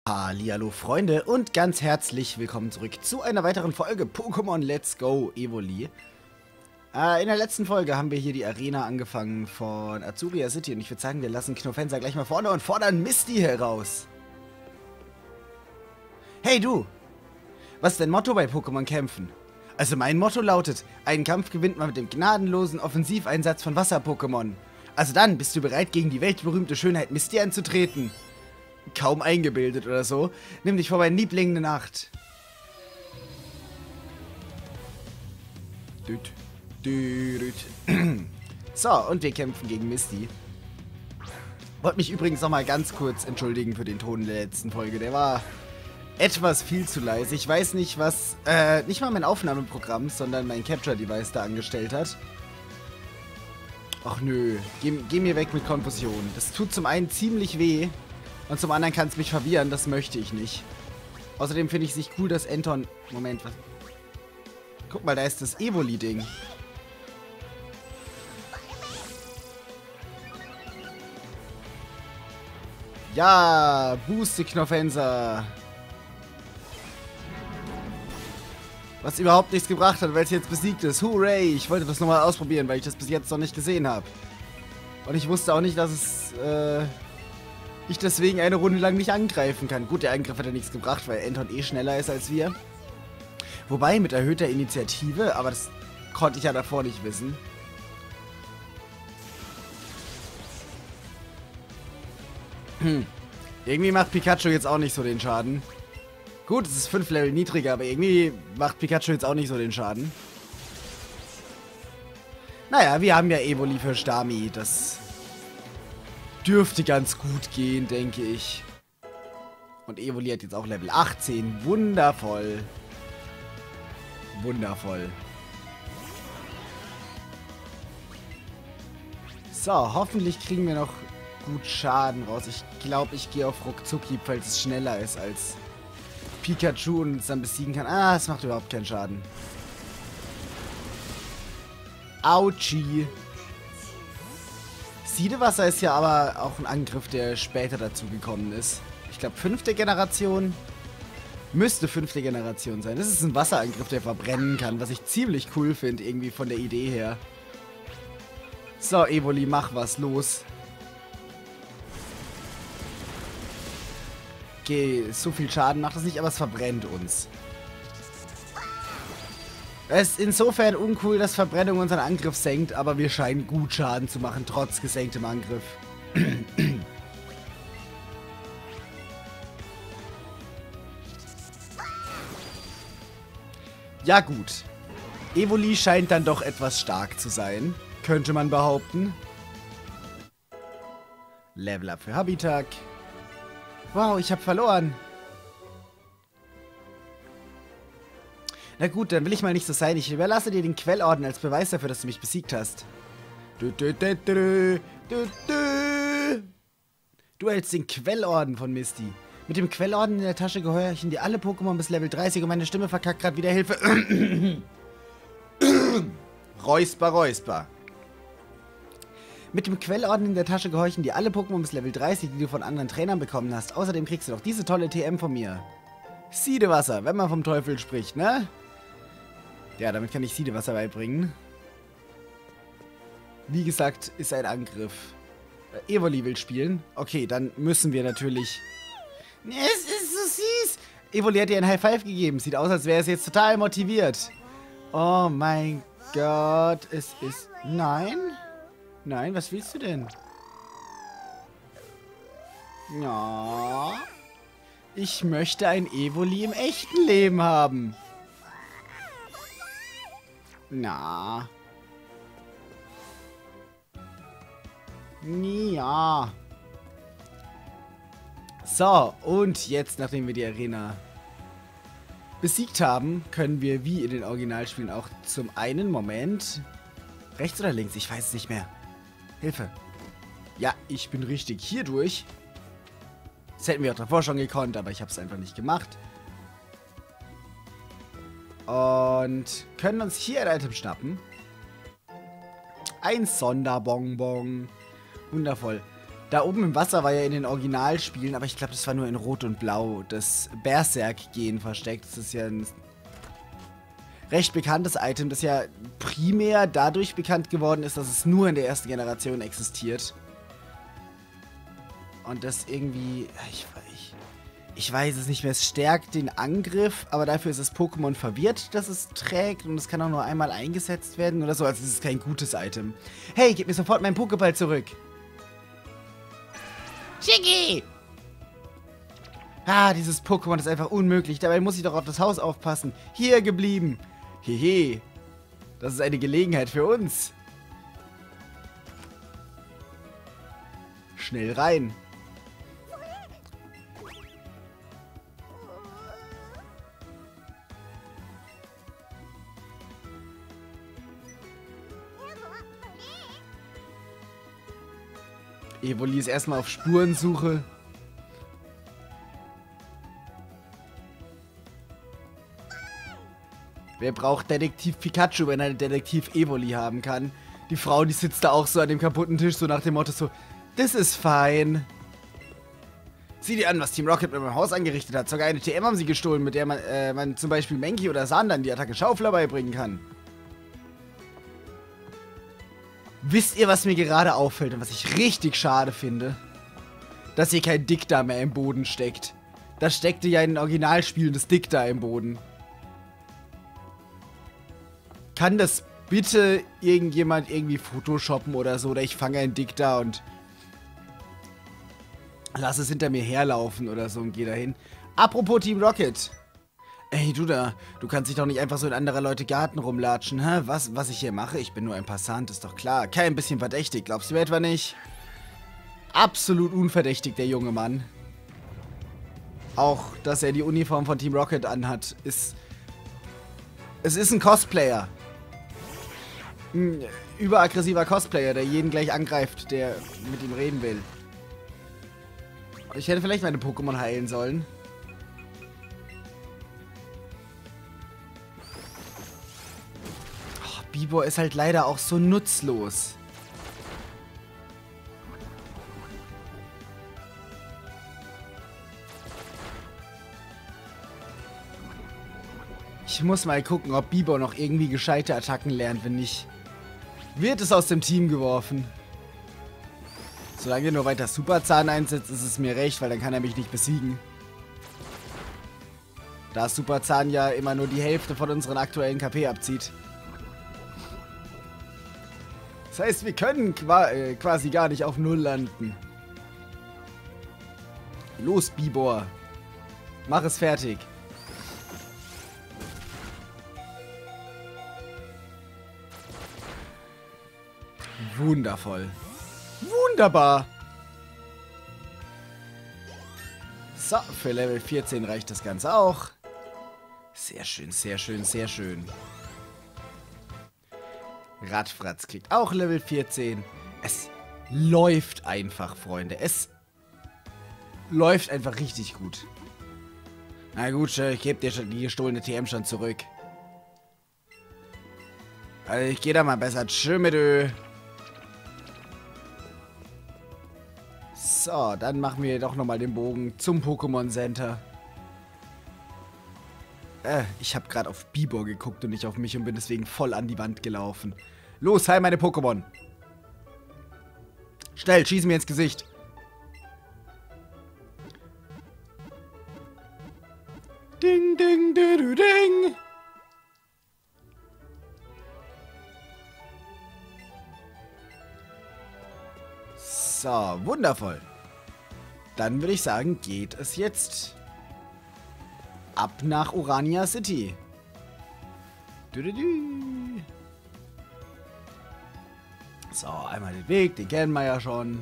Hallihallo Freunde und ganz herzlich willkommen zurück zu einer weiteren Folge Pokémon Let's Go Evoli. In der letzten Folge haben wir hier die Arena angefangen von Azuria City und ich würde sagen, wir lassen Knofensa gleich mal vorne und fordern Misty heraus. Hey du! Was ist dein Motto bei Pokémon Kämpfen? Also mein Motto lautet, einen Kampf gewinnt man mit dem gnadenlosen Offensiveinsatz von Wasser-Pokémon. Also dann bist du bereit, gegen die weltberühmte Schönheit Misty anzutreten. Kaum eingebildet oder so. Nimm dich vor meinen Lieblingen in Acht. So, und wir kämpfen gegen Misty. Wollte mich übrigens noch mal ganz kurz entschuldigen für den Ton der letzten Folge. Der war etwas viel zu leise. Ich weiß nicht, was nicht mal mein Aufnahmeprogramm, sondern mein Capture-Device da angestellt hat. Ach nö, geh mir weg mit Konfusion. Das tut zum einen ziemlich weh. Und zum anderen kann es mich verwirren, das möchte ich nicht. Außerdem finde ich es nicht cool, dass Anton... Moment, was... Guck mal, da ist das Evoli-Ding. Ja, booste Knofensa. Was überhaupt nichts gebracht hat, weil es jetzt besiegt ist. Hooray! Ich wollte das nochmal ausprobieren, weil ich das bis jetzt noch nicht gesehen habe. Und ich wusste auch nicht, dass es... ich deswegen eine Runde lang nicht angreifen kann. Gut, der Angriff hat ja nichts gebracht, weil Anton eh schneller ist als wir. Wobei mit erhöhter Initiative, aber das konnte ich ja davor nicht wissen. Irgendwie macht Pikachu jetzt auch nicht so den Schaden. Gut, es ist 5 Level niedriger, aber irgendwie macht Pikachu jetzt auch nicht so den Schaden. Naja, wir haben ja Evoli für Stami, das... dürfte ganz gut gehen, denke ich. Und Evoli hat jetzt auch Level 18. Wundervoll. Wundervoll. So, hoffentlich kriegen wir noch gut Schaden raus. Ich glaube, ich gehe auf Ruckzucki, falls es schneller ist als Pikachu und es dann besiegen kann. Ah, es macht überhaupt keinen Schaden. Autschi. Siedewasser ist ja aber auch ein Angriff, der später dazu gekommen ist. Ich glaube, 5. Generation. Müsste 5. Generation sein. Das ist ein Wasserangriff, der verbrennen kann, was ich ziemlich cool finde, irgendwie von der Idee her. So, Evoli, mach was, los. Okay, so viel Schaden macht es nicht, aber es verbrennt uns. Es ist insofern uncool, dass Verbrennung unseren Angriff senkt, aber wir scheinen gut Schaden zu machen, trotz gesenktem Angriff. Ja gut. Evoli scheint dann doch etwas stark zu sein, könnte man behaupten. Level Up für Habitak. Wow, ich habe verloren. Na gut, dann will ich mal nicht so sein. Ich überlasse dir den Quellorden als Beweis dafür, dass du mich besiegt hast. Du hältst den Quellorden von Misty. Mit dem Quellorden in der Tasche gehorchen dir alle Pokémon bis Level 30 und meine Stimme verkackt gerade wieder Hilfe. Räusper, Räusper. Mit dem Quellorden in der Tasche gehorchen dir alle Pokémon bis Level 30, die du von anderen Trainern bekommen hast. Außerdem kriegst du noch diese tolle TM von mir. Siedewasser, wenn man vom Teufel spricht, ne? Ja, damit kann ich Siedewasser beibringen. Wie gesagt, ist ein Angriff. Evoli will spielen. Okay, dann müssen wir natürlich... Es ist so süß! Evoli hat dir ein High Five gegeben. Sieht aus, als wäre es jetzt total motiviert. Oh mein Gott, es ist... Nein? Nein, was willst du denn? Ja... Ich möchte ein Evoli im echten Leben haben. Na. Ja. So, und jetzt, nachdem wir die Arena besiegt haben, können wir wie in den Originalspielen auch zum einen, Moment, rechts oder links, ich weiß es nicht mehr. Hilfe. Ja, ich bin richtig hier durch. Das hätten wir auch davor schon gekonnt, aber ich habe es einfach nicht gemacht. Und können uns hier ein Item schnappen. Ein Sonderbonbon. Wundervoll. Da oben im Wasser war ja in den Originalspielen, aber ich glaube, das war nur in Rot und Blau, das Berserk-Gen versteckt. Das ist ja ein recht bekanntes Item, das ja primär dadurch bekannt geworden ist, dass es nur in der ersten Generation existiert. Und das irgendwie, ich weiß es nicht mehr, es stärkt den Angriff, aber dafür ist das Pokémon verwirrt, dass es trägt und es kann auch nur einmal eingesetzt werden oder so, also es ist kein gutes Item. Hey, gib mir sofort meinen Pokéball zurück. Shiggy! Ah, dieses Pokémon ist einfach unmöglich, dabei muss ich doch auf das Haus aufpassen. Hier geblieben. Hehe, das ist eine Gelegenheit für uns. Schnell rein. Evoli ist erstmal auf Spurensuche. Wer braucht Detektiv Pikachu, wenn er einen Detektiv Evoli haben kann? Die Frau, die sitzt da auch so an dem kaputten Tisch, so nach dem Motto so, das ist fein. Sieh dir an, was Team Rocket mit meinem Haus angerichtet hat. Sogar eine TM haben sie gestohlen, mit der man zum Beispiel Mankey oder Sandan die Attacke Schaufler beibringen kann. Wisst ihr, was mir gerade auffällt und was ich richtig schade finde? Dass hier kein Dicta mehr im Boden steckt. Da steckte ja in den Originalspielen das Dicta im Boden. Kann das bitte irgendjemand irgendwie photoshoppen oder so? Oder ich fange ein Dicta und lass es hinter mir herlaufen oder so und geh dahin. Apropos Team Rocket. Ey, du da, du kannst dich doch nicht einfach so in anderer Leute Garten rumlatschen, hä? Was ich hier mache? Ich bin nur ein Passant, ist doch klar. Kein bisschen verdächtig, glaubst du mir etwa nicht? Absolut unverdächtig, der junge Mann. Auch, dass er die Uniform von Team Rocket anhat, ist... Es ist ein Cosplayer. Ein überaggressiver Cosplayer, der jeden gleich angreift, der mit ihm reden will. Ich hätte vielleicht meine Pokémon heilen sollen. Bibor ist halt leider auch so nutzlos. Ich muss mal gucken, ob Bibor noch irgendwie gescheite Attacken lernt. Wenn nicht, wird es aus dem Team geworfen. Solange er nur weiter Superzahn einsetzt, ist es mir recht, weil dann kann er mich nicht besiegen. Da Superzahn ja immer nur die Hälfte von unseren aktuellen KP abzieht. Das heißt, wir können quasi gar nicht auf Null landen. Los, Bibor. Mach es fertig. Wundervoll. Wunderbar. So, für Level 14 reicht das Ganze auch. Sehr schön, sehr schön, sehr schön. Radfratz kriegt auch Level 14. Es läuft einfach, Freunde. Es läuft einfach richtig gut. Na gut, ich gebe dir schon die gestohlene TM schon zurück. Also ich gehe da mal besser. Tschö mit Ö. So, dann machen wir doch nochmal den Bogen zum Pokémon Center. Ich habe gerade auf Bibor geguckt und nicht auf mich und bin deswegen voll an die Wand gelaufen. Los, heil meine Pokémon. Schnell, schieß mir ins Gesicht. Ding, ding, ding, ding. So, wundervoll. Dann würde ich sagen, geht es jetzt ab nach Orania City. So, einmal den Weg, den kennen wir ja schon.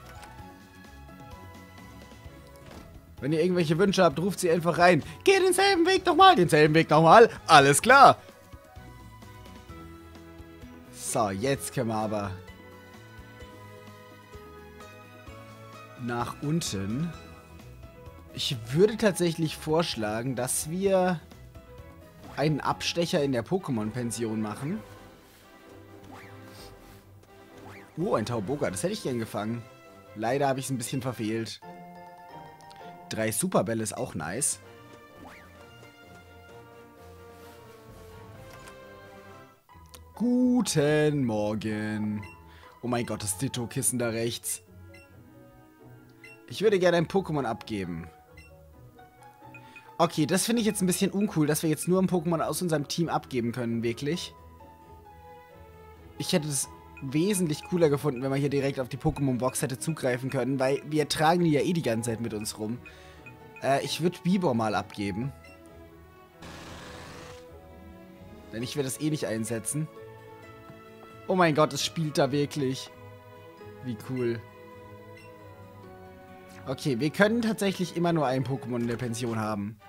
Wenn ihr irgendwelche Wünsche habt, ruft sie einfach rein. Geh denselben Weg nochmal, denselben Weg nochmal. Alles klar. So, jetzt können wir aber nach unten. Ich würde tatsächlich vorschlagen, dass wir einen Abstecher in der Pokémon-Pension machen. Oh, ein Tauboga, das hätte ich gern gefangen. Leider habe ich es ein bisschen verfehlt. 3 Superbälle ist auch nice. Guten Morgen. Oh mein Gott, das Ditto-Kissen da rechts. Ich würde gerne ein Pokémon abgeben. Okay, das finde ich jetzt ein bisschen uncool, dass wir jetzt nur ein Pokémon aus unserem Team abgeben können, wirklich. Ich hätte es wesentlich cooler gefunden, wenn man hier direkt auf die Pokémon-Box hätte zugreifen können, weil wir tragen die ja eh die ganze Zeit mit uns rum. Ich würde Bibor mal abgeben. Denn ich werde das eh nicht einsetzen. Oh mein Gott, es spielt da wirklich. Wie cool. Okay, wir können tatsächlich immer nur ein Pokémon in der Pension haben.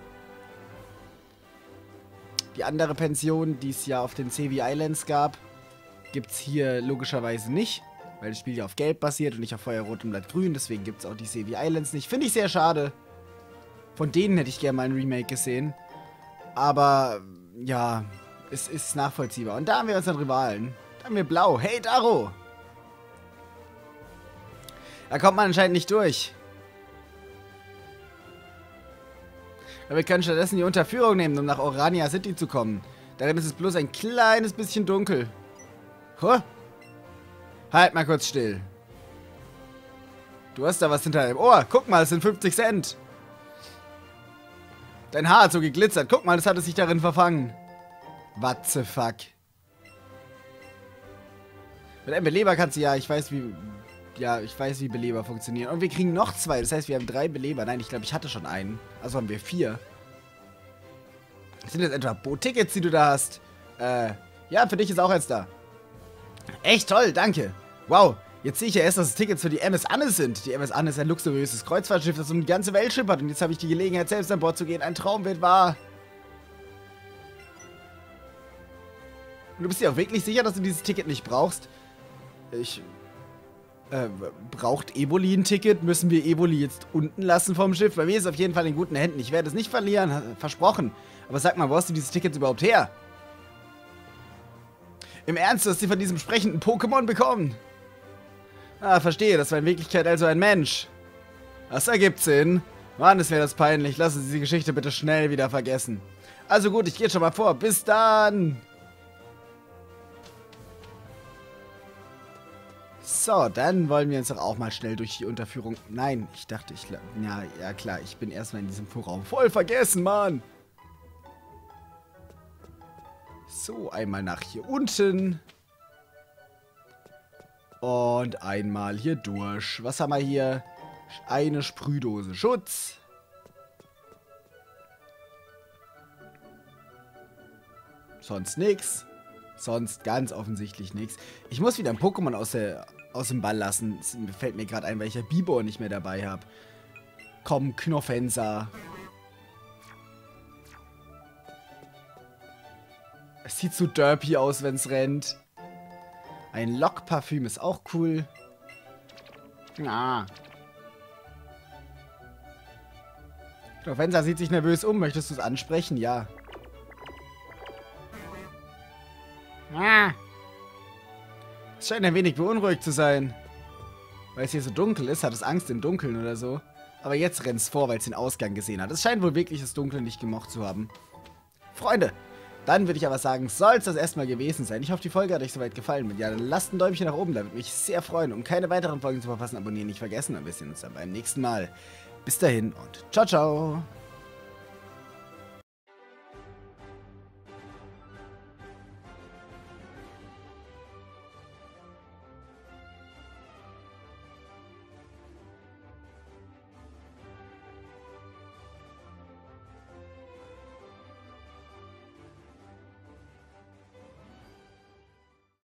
Die andere Pension, die es ja auf den Sevi Islands gab, gibt es hier logischerweise nicht. Weil das Spiel ja auf Gelb basiert und nicht auf Feuerrot und Blattgrün. Deswegen gibt es auch die Sevi Islands nicht. Finde ich sehr schade. Von denen hätte ich gerne mal ein Remake gesehen. Aber, ja, es ist nachvollziehbar. Und da haben wir unseren Rivalen. Da haben wir Blau. Hey, Daro! Da kommt man anscheinend nicht durch. Aber wir können stattdessen die Unterführung nehmen, um nach Orania City zu kommen. Darin ist es bloß ein kleines bisschen dunkel. Huh? Halt mal kurz still. Du hast da was hinter deinem Ohr. Guck mal, es sind 50 Cent. Dein Haar hat so geglitzert. Guck mal, das hat es sich darin verfangen. What the fuck? Mit einem Beleber kannst du ja, ich weiß wie Beleber funktionieren. Und wir kriegen noch 2. Das heißt, wir haben 3 Beleber. Nein, ich glaube, ich hatte schon einen. Also haben wir 4. Sind das etwa Boot-Tickets, die du da hast? Ja, für dich ist auch eins da. Echt toll, danke. Wow, jetzt sehe ich ja erst, dass es Tickets für die MS Anne sind. Die MS Anne ist ein luxuriöses Kreuzfahrtschiff, das um die ganze Welt schippert. Und jetzt habe ich die Gelegenheit, selbst an Bord zu gehen. Ein Traum wird wahr. Und du bist dir auch wirklich sicher, dass du dieses Ticket nicht brauchst? Braucht Evoli ein Ticket? Müssen wir Evoli jetzt unten lassen vom Schiff? Bei mir ist es auf jeden Fall in guten Händen. Ich werde es nicht verlieren, versprochen. Aber sag mal, wo hast du dieses Ticket überhaupt her? Im Ernst, du hast sie von diesem sprechenden Pokémon bekommen? Ah, verstehe, das war in Wirklichkeit also ein Mensch. Das ergibt Sinn. Mann, ist mir das peinlich. Lassen Sie die Geschichte bitte schnell wieder vergessen. Also gut, ich gehe schon mal vor. Bis dann! So, dann wollen wir uns doch auch mal schnell durch die Unterführung... Nein, ich dachte, ja klar, ich bin erstmal in diesem Vorraum. Voll vergessen, Mann! So, einmal nach hier unten. Und einmal hier durch. Was haben wir hier? Eine Sprühdose Schutz. Sonst nichts. Sonst ganz offensichtlich nichts. Ich muss wieder ein Pokémon aus dem Ball lassen. Es fällt mir gerade ein, weil ich ja Bibor nicht mehr dabei habe. Komm, Knofensa. Es sieht so derpy aus, wenn es rennt. Ein Lockparfüm ist auch cool. Ah. Knofensa sieht sich nervös um. Möchtest du es ansprechen? Ja. Ah. Es scheint ein wenig beunruhigt zu sein. Weil es hier so dunkel ist, hat es Angst im Dunkeln oder so. Aber jetzt rennt es vor, weil es den Ausgang gesehen hat. Es scheint wohl wirklich das Dunkeln nicht gemocht zu haben. Freunde, dann würde ich aber sagen, soll es das erstmal gewesen sein. Ich hoffe, die Folge hat euch soweit gefallen. Wenn ja, dann lasst ein Däumchen nach oben, da würde mich sehr freuen. Um keine weiteren Folgen zu verpassen, abonnieren nicht vergessen. Und wir sehen uns dann beim nächsten Mal. Bis dahin und ciao, ciao.